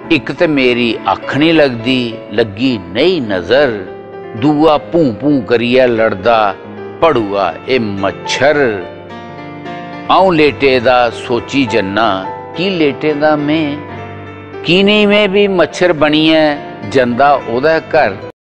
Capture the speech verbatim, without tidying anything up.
एक ते मेरी अख नहीं लगदी, लगी नहीं नजर, दूआ भू भू करिए लड़दा पड़ुआ ए मच्छर। आऊं लेटे दा सोची जन्ना की लेटे दा मैं, की नहीं मैं भी मच्छर बनिए जंदा ओदा घर।